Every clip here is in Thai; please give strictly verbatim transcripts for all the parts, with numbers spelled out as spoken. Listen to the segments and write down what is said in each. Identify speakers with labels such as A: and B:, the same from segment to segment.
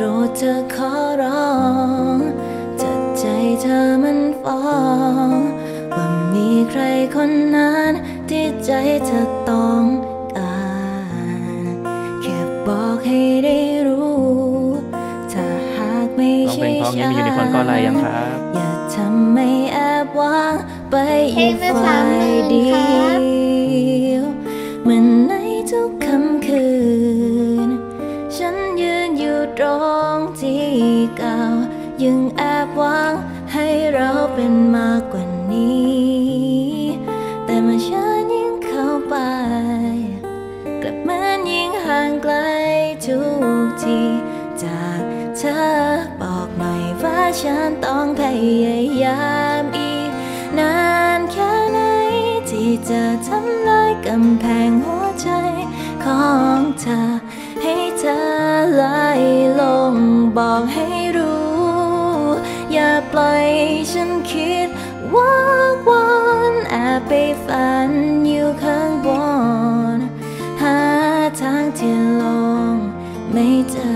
A: รดเธอขอร้องจัดใจเธอมันฟ้องว่ามีใครคนนั้นที่ใจเธอต้องการแค่บอกให้ได้รู้ถ้าหากไม่ใช่ฉันอย่าทำไม่แอบวางไปอีกฝ่ายเดียวเหมือนในทุกค่ำคืนฉันยืนอยู่ตรงที่เก่ายังแอบหวังให้เราเป็นมากกว่านี้แต่เมื่อฉันยิ่งเข้าไปกลับเหมือนยิ่งห่างไกลทุกทีจากเธอบอกหน่อยว่าฉันต้องพยายามอีกนานแค่ไหนที่จะทำลายกำแพงหัวใจของเธอให้เธอไหลลงบอกให้รู้อย่าปล่อยฉันคิดว่าวันแอบไปฝันอยู่ข้างบนหาทางที่ลงไม่เจอ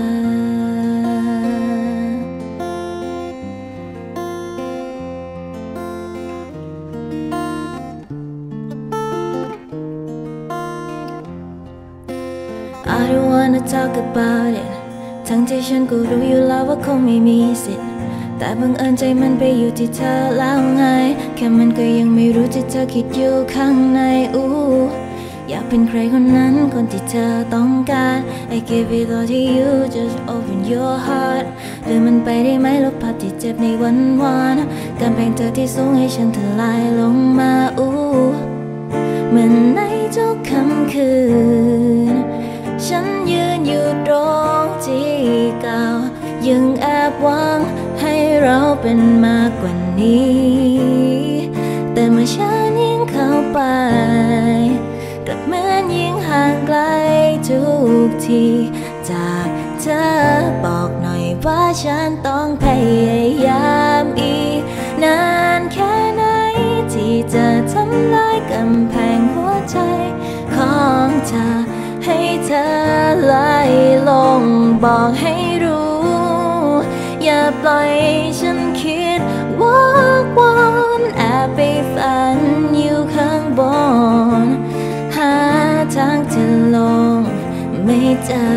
A: I don't wanna talk about it ทั้งที่ฉันก็รู้อยู่แล้วว่าคงไม่มีสิทธิ์แต่บังเอิญใจมันไปอยู่ที่เธอแล้วไงแค่มันก็ยังไม่รู้ที่เธอคิดอยู่ข้างในอู้อยากเป็นใครคนนั้นคนที่เธอต้องการ I give it all to you just open your heart หรือมันไปได้ไหมลบภาพที่เจ็บในวันวานกำแพงเธอที่สูงให้ฉันทลายลงมาอู้เหมือนในทุกค่ำคืนฉันยืนอยู่ตรงที่เก่ายังแอบหวังให้เราเป็นมากกว่านี้แต่เมื่อฉันยิ่งเข้าไปกลับเหมือนยิ่งห่างไกลทุกทีจากเธอบอกหน่อยว่าฉันต้องพยายามอีกนานแค่ไหนที่จะทำลายกำแพงหัวใจของเธอให้เธอไหลลงบอกให้รู้อย่าปล่อยฉันคิดว่าวันแอบไปฝันอยู่ข้างบนหาทางที่ลงไม่เจอ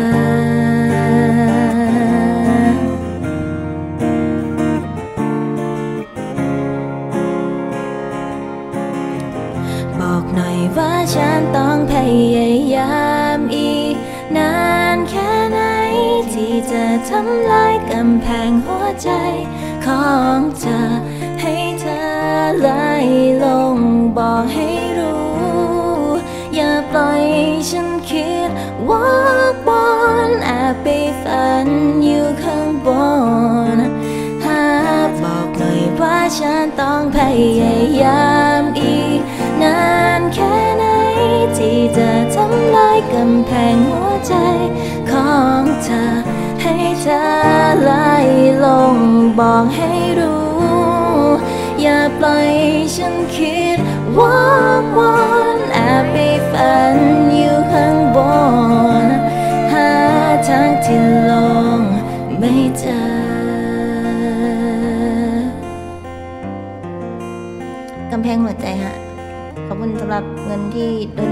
A: บอกหน่อยว่าฉันต้องพยายามอีกนานแค่ไหนที่จะทำลายกำแพงหัวใจของเธอให้เธอไหลลงบอกให้รู้อย่าปล่อยฉันคิดว่าวันแอบไปฝันอยู่ข้างบนหาบอกหน่อยว่าฉันต้องพยายามอีกนานแค่ไหนที่จะทำลายกำแพงหัวใจของเธอให้เธอไหลลงบอกให้รู้อย่าปล่อยฉันคิดว่าวันแอบไปฝันอยู่ข้างบนหาทางที่ลงไม่เจอกำแพงหัวใจฮะขอบคุณสำหรับเงินที่โดน